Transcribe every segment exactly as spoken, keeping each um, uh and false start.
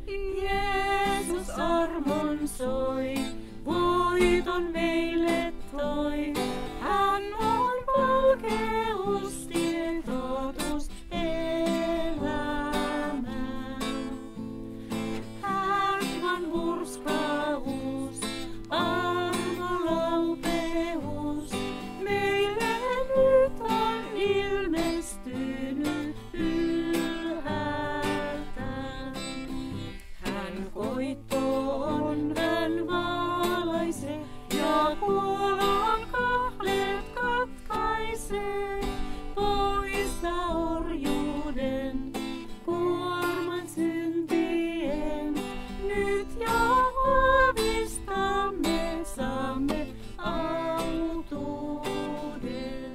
Jeesus armon soi, voiton meille toi. Hän on valkeustien totuus elämää. Hän on murskaus, armo laupeus, meille nyt on ilmestynyt ylhäältä. Hän koitto on, hän valaisee ja kuolon kahleet katkaisee. Poista orjuuden, kuorman syntien, nyt ja vahvistamme saamme autuuden.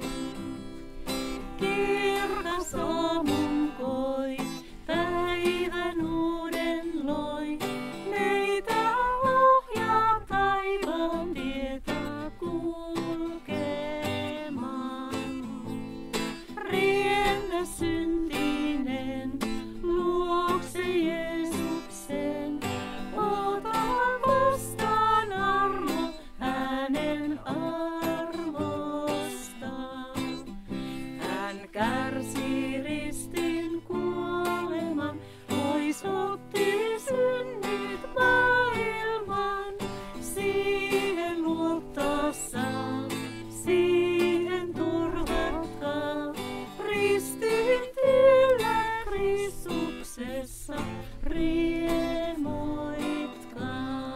Kirkas aamun koi, päivän uuden loi, meitä ohjaa taivaan tietä kulkemaan. Riennä syntinen, luokse Jeesuksen, ota vastaan armo hänen armostaan. Hän kärsi ristin kuoleman, pois otti synnit maailman. Siihen luottaa saa, siihen turvatkaa. Ristin tiellä Kristuksessa riemoitkaa.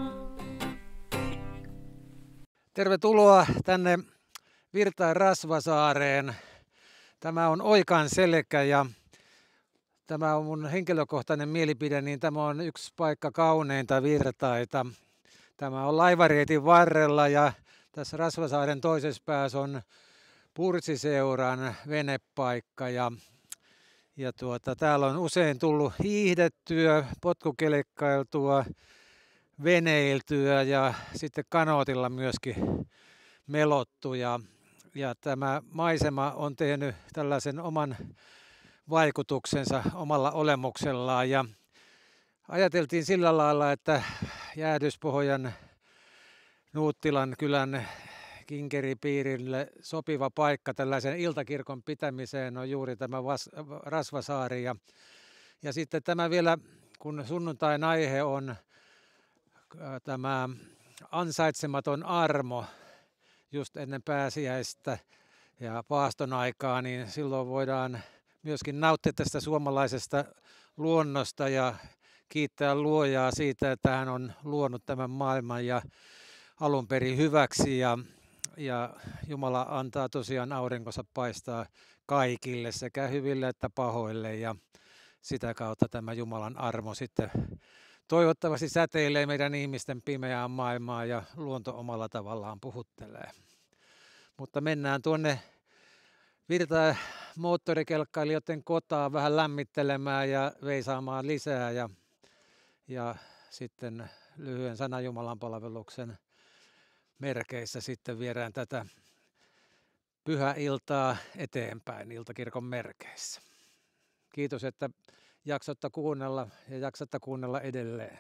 Tervetuloa tänne Virtain Rasvasaareen. Tämä on Oikan selkä ja tämä on mun henkilökohtainen mielipide, niin tämä on yksi paikka kauneinta Virtaita. Tämä on laivareitin varrella ja tässä Rasvasaaren toisessa päässä on Purtsiseuran venepaikka ja, ja tuota, täällä on usein tullut hiihdettyä, potkukelekkailtua, veneiltyä ja sitten kanootilla myöskin melottu. Ja, ja tämä maisema on tehnyt tällaisen oman vaikutuksensa omalla olemuksellaan. Ja ajateltiin sillä lailla, että Jäähdyspohjan Nuuttilan kylän kinkeripiirille sopiva paikka tällaisen iltakirkon pitämiseen on juuri tämä Vas- Rasvasaari. Ja, ja sitten tämä vielä, kun sunnuntain aihe on ää, tämä ansaitsematon armo just ennen pääsiäistä ja paaston aikaa, niin silloin voidaan myöskin nauttia tästä suomalaisesta luonnosta ja kiittää Luojaa siitä, että hän on luonut tämän maailman ja alun perin hyväksi ja, ja Jumala antaa tosiaan aurinkonsa paistaa kaikille sekä hyville että pahoille ja sitä kautta tämä Jumalan armo sitten toivottavasti säteilee meidän ihmisten pimeään maailmaan ja luonto omalla tavallaan puhuttelee. Mutta mennään tuonne Virtain moottorikelkkailijoiden kotaan vähän lämmittelemään ja veisaamaan lisää ja, ja sitten lyhyen sanan Jumalan palveluksen merkeissä sitten viedään tätä pyhäiltaa eteenpäin iltakirkon merkeissä. Kiitos, että jaksotta kuunnella ja jaksatta kuunnella edelleen.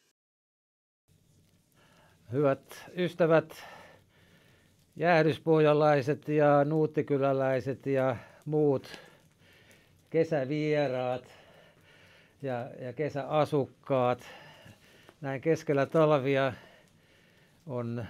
Hyvät ystävät, jäähdyspohjalaiset ja nuuttikyläläiset ja muut kesävieraat ja, ja kesäasukkaat, näin keskellä talvia on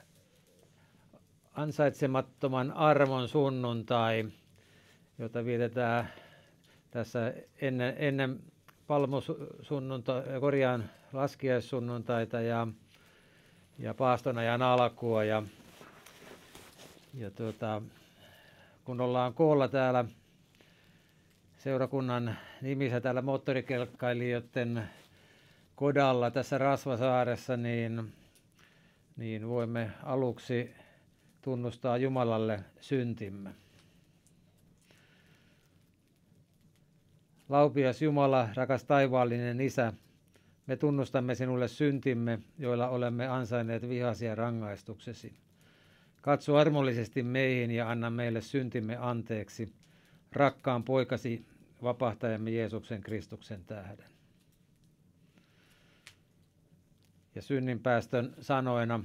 ansaitsemattoman armon sunnuntai, jota vietetään tässä ennen, ennen palmusunnuntai, korjaan laskiaissunnuntaita ja, ja paastonajan alkua. Ja, ja tuota, kun ollaan koolla täällä seurakunnan nimissä täällä moottorikelkkailijoiden kodalla tässä Rasvasaaressa, niin, niin voimme aluksi tunnustaa Jumalalle syntimme. Laupias Jumala, rakas taivaallinen Isä, me tunnustamme sinulle syntimme, joilla olemme ansainneet vihasi ja rangaistuksesi. Katso armollisesti meihin ja anna meille syntimme anteeksi, rakkaan poikasi vapahtajamme Jeesuksen Kristuksen tähden. Ja synninpäästön sanoina: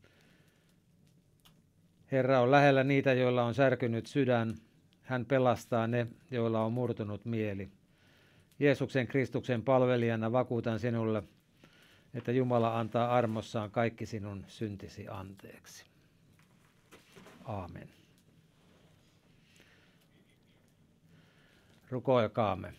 Herra on lähellä niitä, joilla on särkynyt sydän. Hän pelastaa ne, joilla on murtunut mieli. Jeesuksen Kristuksen palvelijana vakuutan sinulle, että Jumala antaa armossaan kaikki sinun syntisi anteeksi. Aamen. Rukoilkaamme.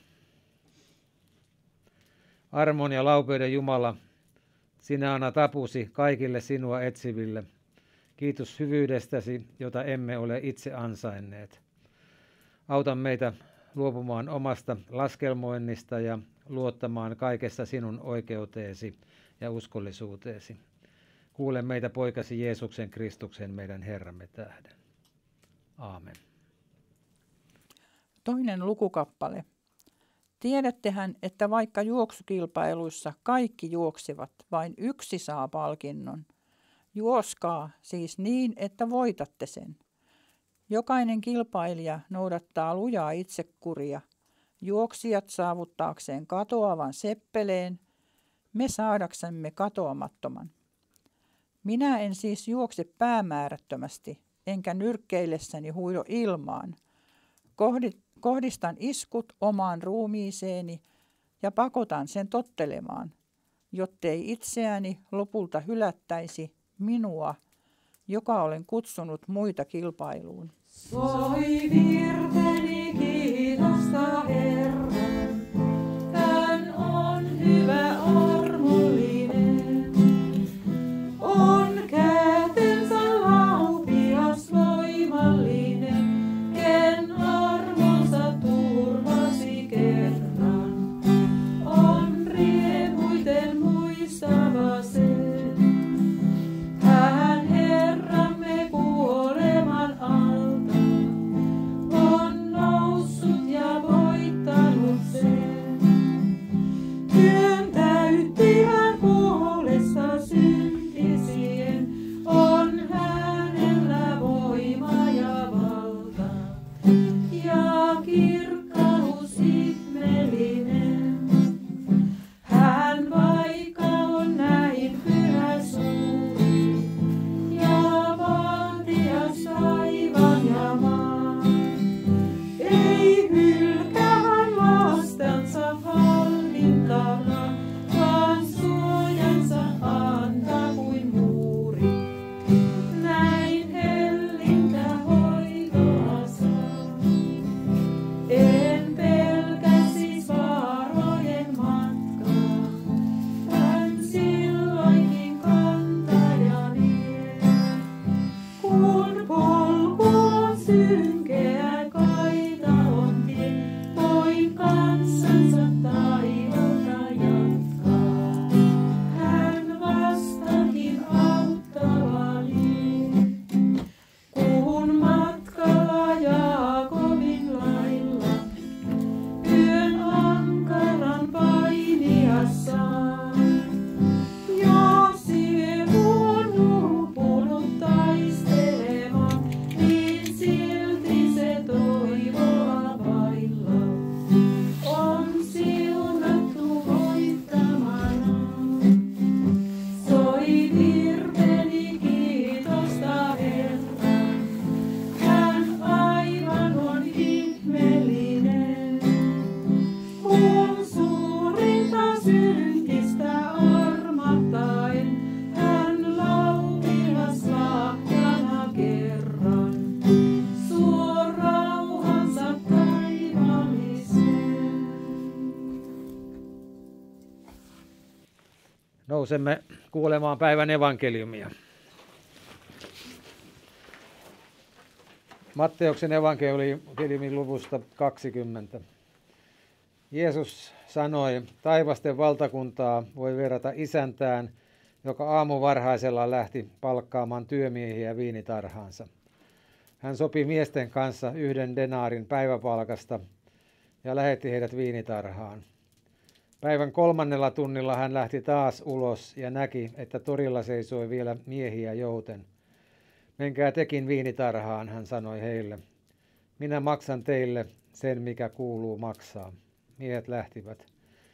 Armon ja laupeuden Jumala, sinä annat apusi kaikille sinua etsiville. Kiitos hyvyydestäsi, jota emme ole itse ansainneet. Auta meitä luopumaan omasta laskelmoinnista ja luottamaan kaikessa sinun oikeuteesi ja uskollisuuteesi. Kuule meitä poikasi Jeesuksen Kristuksen meidän Herramme tähden. Aamen. Toinen lukukappale. Tiedättehän, että vaikka juoksukilpailuissa kaikki juoksevat, vain yksi saa palkinnon. Juoskaa siis niin, että voitatte sen. Jokainen kilpailija noudattaa lujaa itsekuria. Juoksijat saavuttaakseen katoavan seppeleen, me saadaksemme katoamattoman. Minä en siis juokse päämäärättömästi, enkä nyrkkeillessäni huido ilmaan. Kohdistan iskut omaan ruumiiseeni ja pakotan sen tottelemaan, jottei itseäni lopulta hylättäisi minua, joka olen kutsunut muita kilpailuun. Soi virteni kiitosta Herran, hän on hyvä armollinen. On kätensä laupias voimallinen, ken armonsa turvasi kerran. On riemuiten muistava sen. Hän Herramme kuoleman alta on noussut ja voittanut sen. Työn täytti hän puolesta syntisien, on hänellä voima ja valta ja kirkkaus ihmeellinen. Hän vaikka on näin pyhä suuri ja valtias taivaan ja maan, ei hylkää hän lastansa halvintana, vaan suojansa antaa kuin muuri. Näin hellintä hoitoa saa. En pelkää siis vaarojen matkaa, hän silloinkin kantaa vie. Kun polku on synkeä, kaita on tie, voin kanssansa taivalta jatkaa. Hän vastakin auttava lie. Kun matkalla Jaakobin lailla yön ankaran painiassaan, ja sielu on uupunut taistelemaan, niin silti se toivoa vailla on siunattu voittamana. Soi virteni kiitosta Herran, hän aivan on ihmeellinen. Mun suurinta syntistä armahtaen, hän laupias lahjana kerran, suo rauhansa taivaallisen. Nousemme kuulemaan päivän evankeliumia. Matteuksen evankeliumin luvusta kaksikymmentä. Jeesus sanoi, taivasten valtakuntaa voi verrata isäntään, joka aamuvarhaisella lähti palkkaamaan työmiehiä viinitarhaansa. Hän sopi miesten kanssa yhden denaarin päiväpalkasta ja lähetti heidät viinitarhaan. Päivän kolmannella tunnilla hän lähti taas ulos ja näki, että torilla seisoi vielä miehiä jouten. Menkää tekin viinitarhaan, hän sanoi heille. Minä maksan teille sen, mikä kuuluu maksaa. Miehet lähtivät.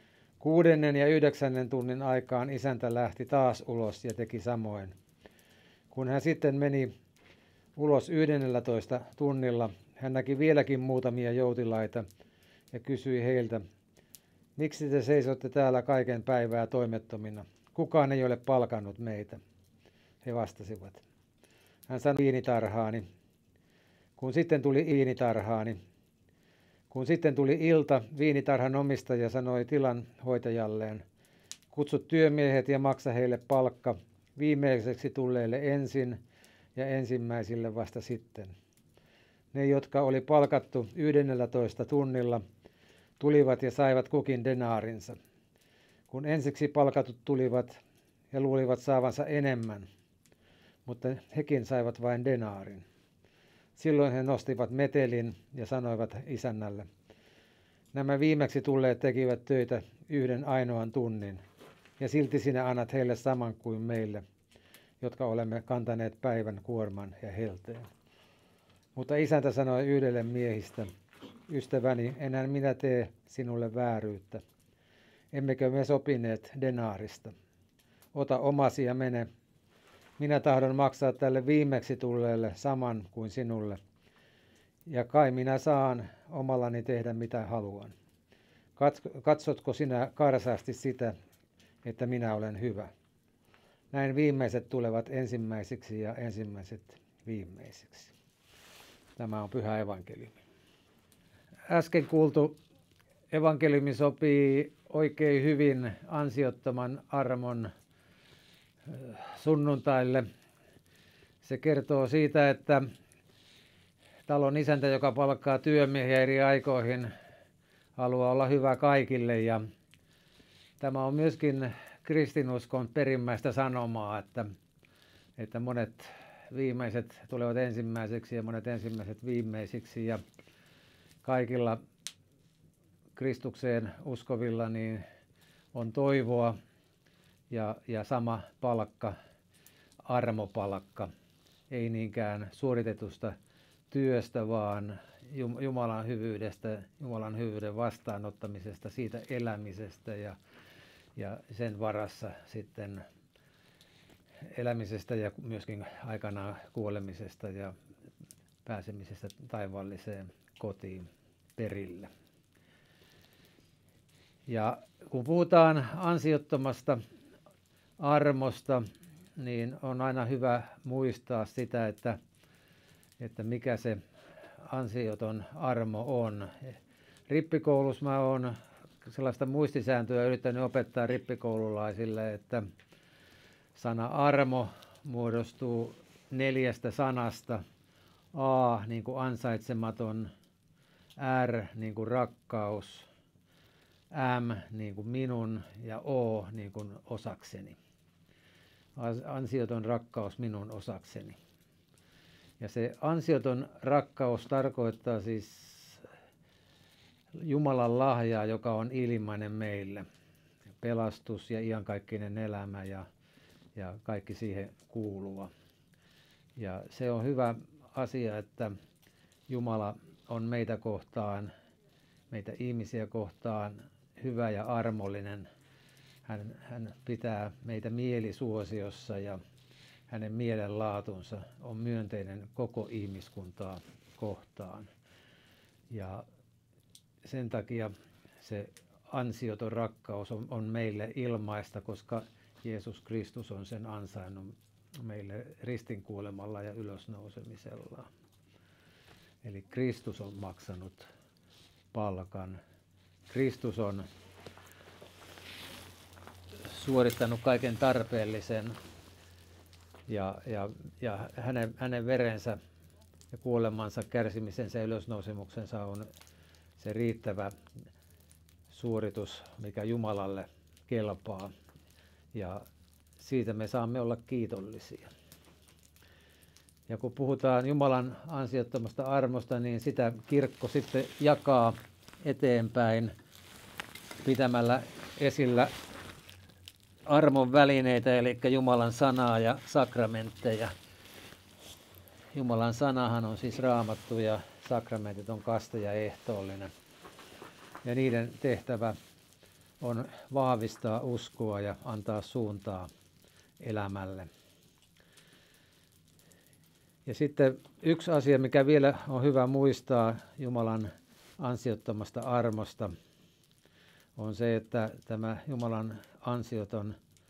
Kuudennen ja yhdeksännen tunnin aikaan isäntä lähti taas ulos ja teki samoin. Kun hän sitten meni ulos yhdennellätoista tunnilla, hän näki vieläkin muutamia joutilaita ja kysyi heiltä, miksi te seisotte täällä kaiken päivää toimettomina? Kukaan ei ole palkannut meitä. He vastasivat. Hän sanoi viinitarhaani. Kun sitten tuli viinitarhaani. Kun sitten tuli ilta, viinitarhan omistaja sanoi tilan hoitajalleen, kutsu työmiehet ja maksa heille palkka, viimeiseksi tulleille ensin ja ensimmäisille vasta sitten. Ne, jotka oli palkattu yhdennellätoista tunnilla, tulivat ja saivat kukin denaarinsa. Kun ensiksi palkatut tulivat, he luulivat saavansa enemmän, mutta hekin saivat vain denaarin. Silloin he nostivat metelin ja sanoivat isännälle, nämä viimeksi tulleet tekivät töitä yhden ainoan tunnin, ja silti sinä annat heille saman kuin meille, jotka olemme kantaneet päivän kuorman ja helteen. Mutta isäntä sanoi yhdelle miehistä, ystäväni, enää minä tee sinulle vääryyttä. Emmekö me sopineet denaarista? Ota omasi ja mene. Minä tahdon maksaa tälle viimeksi tulleelle saman kuin sinulle. Ja kai minä saan omallani tehdä mitä haluan. Katsotko sinä karsaasti sitä, että minä olen hyvä? Näin viimeiset tulevat ensimmäisiksi ja ensimmäiset viimeisiksi. Tämä on pyhä evankeliumi. Äsken kuultu evankeliumi sopii oikein hyvin ansiottoman armon sunnuntaille. Se kertoo siitä, että talon isäntä, joka palkkaa työmiehiä eri aikoihin, haluaa olla hyvä kaikille. Ja tämä on myöskin kristinuskon perimmäistä sanomaa, että, että monet viimeiset tulevat ensimmäiseksi ja monet ensimmäiset viimeisiksi. Ja kaikilla Kristukseen uskovilla niin on toivoa ja, ja sama palkka, armopalkka, ei niinkään suoritetusta työstä, vaan Jumalan hyvyydestä, Jumalan hyvyyden vastaanottamisesta, siitä elämisestä ja, ja sen varassa sitten elämisestä ja myöskin aikanaan kuolemisesta ja pääsemisestä taivaalliseen kotiin perille. Ja kun puhutaan ansiottomasta armosta, niin on aina hyvä muistaa sitä, että, että mikä se ansioton armo on. Rippikoulussa mä oon sellaista muistisääntöä yrittänyt opettaa rippikoululaisille, että sana armo muodostuu neljästä sanasta. A niin kuin ansaitsematon, R niin kuin rakkaus, M niin kuin minun ja O niin kuin osakseni. Ansioton rakkaus minun osakseni. Ja se ansioton rakkaus tarkoittaa siis Jumalan lahjaa, joka on ilmainen meille. Pelastus ja iankaikkinen elämä ja, ja kaikki siihen kuuluva. Ja se on hyvä asia, että Jumala on meitä kohtaan, meitä ihmisiä kohtaan hyvä ja armollinen. Hän, hän pitää meitä mielisuosiossa ja hänen mielenlaatunsa on myönteinen koko ihmiskuntaa kohtaan. Ja sen takia se ansioton rakkaus on, on meille ilmaista, koska Jeesus Kristus on sen ansainnut meille ristinkuolemalla ja ylösnousemisella. Eli Kristus on maksanut palkan. Kristus on suorittanut kaiken tarpeellisen ja, ja, ja hänen, hänen verensä ja kuolemansa, kärsimisensä ja ylösnousemuksensa on se riittävä suoritus, mikä Jumalalle kelpaa. Ja siitä me saamme olla kiitollisia. Ja kun puhutaan Jumalan ansiottomasta armosta, niin sitä kirkko sitten jakaa eteenpäin pitämällä esillä armon välineitä, eli Jumalan sanaa ja sakramentteja. Jumalan sanahan on siis Raamattu ja sakramentit on kaste ja ehtoollinen. Ja niiden tehtävä on vahvistaa uskoa ja antaa suuntaa elämälle. Ja sitten yksi asia, mikä vielä on hyvä muistaa Jumalan ansiottomasta armosta, on se, että tämä Jumalan ansioton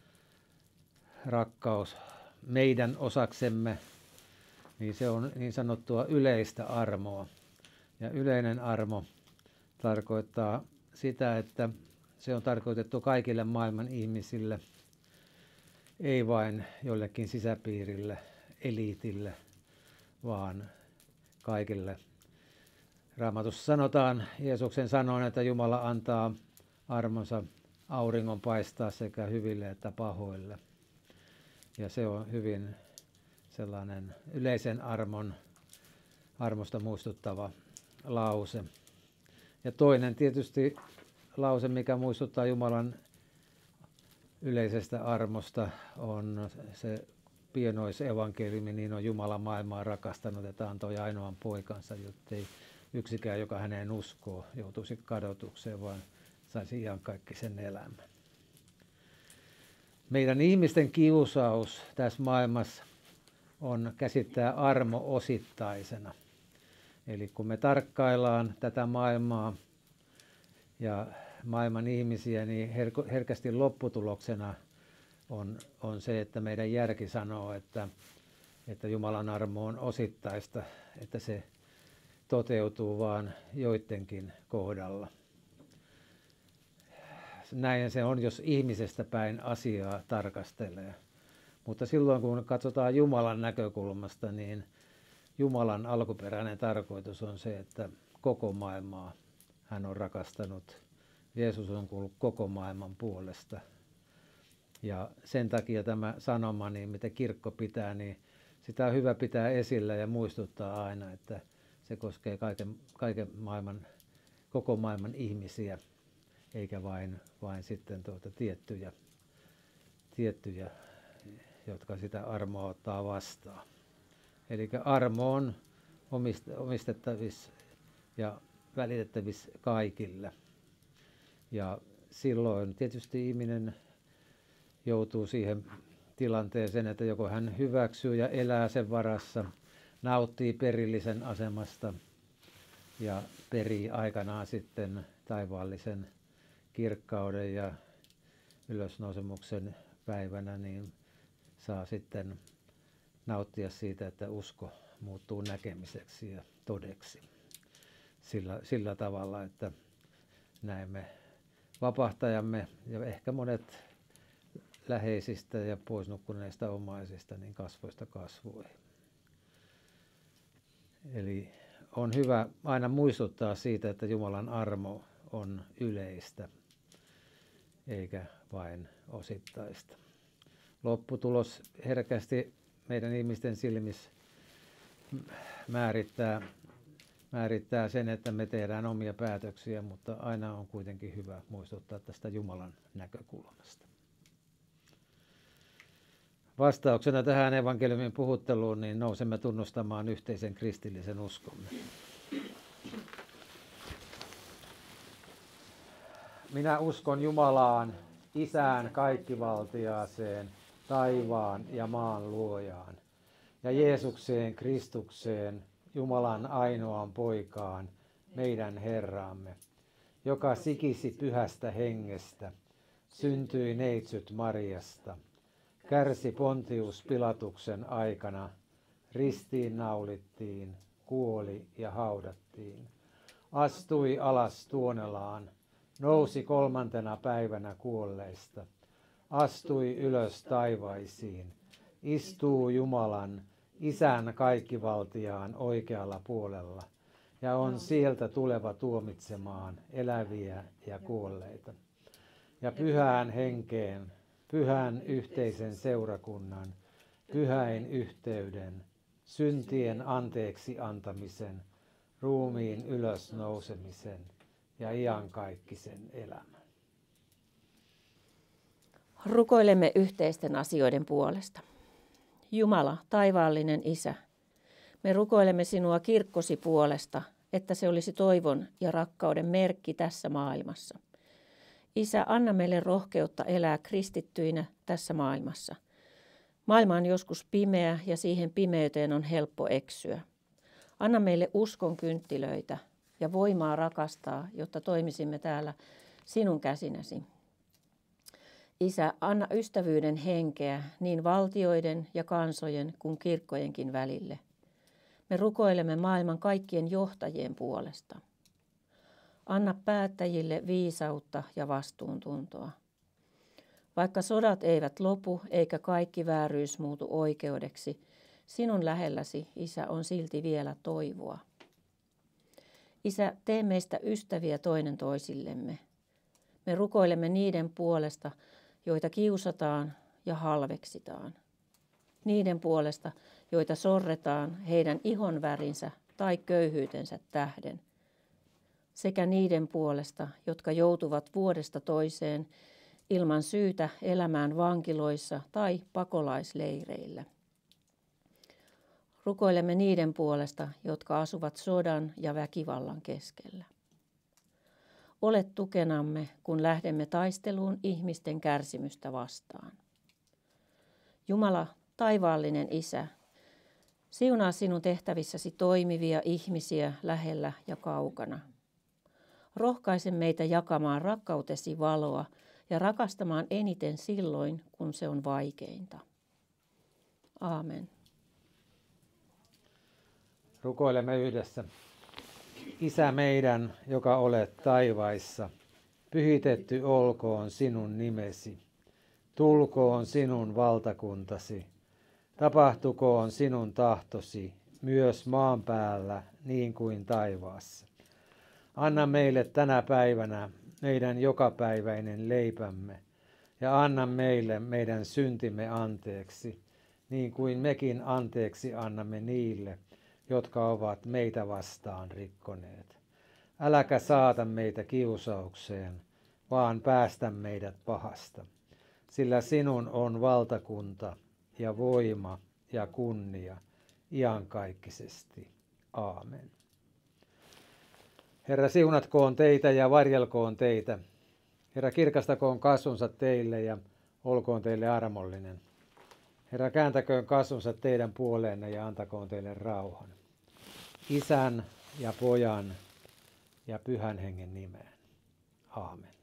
rakkaus meidän osaksemme, niin se on niin sanottua yleistä armoa. Ja yleinen armo tarkoittaa sitä, että se on tarkoitettu kaikille maailman ihmisille, ei vain jollekin sisäpiirille, eliitille, vaan kaikille. Raamatussa sanotaan, Jeesuksen sanoin, että Jumala antaa armonsa auringon paistaa sekä hyville että pahoille. Ja se on hyvin sellainen yleisen armon, armosta muistuttava lause. Ja toinen tietysti lause, mikä muistuttaa Jumalan yleisestä armosta, on se pienoisevankeliumi, niin on Jumala maailmaa rakastanut, että antoi ainoan poikansa, jottei yksikään, joka häneen uskoo, joutuisi kadotukseen, vaan saisi iankaikkisen elämän. Meidän ihmisten kiusaus tässä maailmassa on käsittää armo osittaisena. Eli kun me tarkkaillaan tätä maailmaa ja maailman ihmisiä, niin her- herkästi lopputuloksena on, on se, että meidän järki sanoo, että, että Jumalan armo on osittaista, että se toteutuu vaan joidenkin kohdalla. Näin se on, jos ihmisestä päin asiaa tarkastelee. Mutta silloin kun katsotaan Jumalan näkökulmasta, niin Jumalan alkuperäinen tarkoitus on se, että koko maailmaa hän on rakastanut. Jeesus on kuullut koko maailman puolesta. Ja sen takia tämä sanoma, niin mitä kirkko pitää, niin sitä on hyvä pitää esillä ja muistuttaa aina, että se koskee kaiken, kaiken maailman, koko maailman ihmisiä, eikä vain, vain sitten tuota tiettyjä, tiettyjä, jotka sitä armoa ottaa vastaan. Eli armo on omistettavissa ja välitettävissä kaikille. Ja silloin tietysti ihminen joutuu siihen tilanteeseen, että joko hän hyväksyy ja elää sen varassa, nauttii perillisen asemasta ja perii aikanaan sitten taivaallisen kirkkauden ja ylösnousemuksen päivänä, niin saa sitten nauttia siitä, että usko muuttuu näkemiseksi ja todeksi sillä, sillä tavalla, että näemme vapahtajamme ja ehkä monet läheisistä ja poisnukkuneista omaisista niin kasvoista kasvoihin. Eli on hyvä aina muistuttaa siitä, että Jumalan armo on yleistä eikä vain osittaista. Lopputulos herkästi meidän ihmisten silmissä määrittää, määrittää sen, että me tehdään omia päätöksiä, mutta aina on kuitenkin hyvä muistuttaa tästä Jumalan näkökulmasta. Vastauksena tähän evankeliumin puhutteluun niin nousemme tunnustamaan yhteisen kristillisen uskomme. Minä uskon Jumalaan, Isään kaikkivaltiaaseen, taivaan ja maan luojaan, ja Jeesukseen Kristukseen, Jumalan ainoaan poikaan, meidän Herraamme, joka sikisi pyhästä hengestä, syntyi neitsyt Mariasta, kärsi Pontius Pilatuksen aikana, ristiin naulittiin, kuoli ja haudattiin, astui alas Tuonelaan, nousi kolmantena päivänä kuolleista, astui ylös taivaisiin, istuu Jumalan, Isän kaikkivaltiaan oikealla puolella, ja on sieltä tuleva tuomitsemaan eläviä ja kuolleita. Ja pyhään henkeen, pyhän yhteisen seurakunnan, pyhäin yhteyden, syntien anteeksi antamisen, ruumiin ylösnousemisen ja iankaikkisen elämän. Rukoilemme yhteisten asioiden puolesta. Jumala, taivaallinen Isä, me rukoilemme sinua kirkkosi puolesta, että se olisi toivon ja rakkauden merkki tässä maailmassa. Isä, anna meille rohkeutta elää kristittyinä tässä maailmassa. Maailma on joskus pimeä ja siihen pimeyteen on helppo eksyä. Anna meille uskon kynttilöitä ja voimaa rakastaa, jotta toimisimme täällä sinun käsinäsi. Isä, anna ystävyyden henkeä niin valtioiden ja kansojen kuin kirkkojenkin välille. Me rukoilemme maailman kaikkien johtajien puolesta. Anna päättäjille viisautta ja vastuuntuntoa. Vaikka sodat eivät lopu eikä kaikki vääryys muutu oikeudeksi, sinun lähelläsi, Isä, on silti vielä toivoa. Isä, tee meistä ystäviä toinen toisillemme. Me rukoilemme niiden puolesta, joita kiusataan ja halveksitaan. Niiden puolesta, joita sorretaan heidän ihonvärinsä tai köyhyytensä tähden. Sekä niiden puolesta, jotka joutuvat vuodesta toiseen ilman syytä elämään vankiloissa tai pakolaisleireillä. Rukoilemme niiden puolesta, jotka asuvat sodan ja väkivallan keskellä. Ole tukenamme, kun lähdemme taisteluun ihmisten kärsimystä vastaan. Jumala, taivaallinen Isä, siunaa sinun tehtävissäsi toimivia ihmisiä lähellä ja kaukana. Rohkaise meitä jakamaan rakkautesi valoa ja rakastamaan eniten silloin, kun se on vaikeinta. Aamen. Rukoilemme yhdessä. Isä meidän, joka olet taivaissa, pyhitetty olkoon sinun nimesi. Tulkoon sinun valtakuntasi. Tapahtukoon sinun tahtosi, myös maan päällä niin kuin taivaassa. Anna meille tänä päivänä meidän jokapäiväinen leipämme, ja anna meille meidän syntimme anteeksi, niin kuin mekin anteeksi annamme niille, jotka ovat meitä vastaan rikkoneet. Äläkä saata meitä kiusaukseen, vaan päästä meidät pahasta, sillä sinun on valtakunta ja voima ja kunnia iankaikkisesti. Aamen. Herra, siunatkoon teitä ja varjelkoon teitä. Herra, kirkastakoon kasvonsa teille ja olkoon teille armollinen. Herra, kääntäköön kasvonsa teidän puoleenne ja antakoon teille rauhan. Isän ja Pojan ja Pyhän Hengen nimeen. Aamen.